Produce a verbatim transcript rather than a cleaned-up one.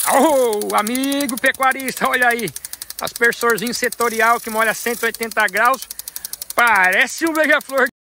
Oh, amigo pecuarista, olha aí. Aspersorzinho setorial que molha cento e oitenta graus. Parece um beija-flor.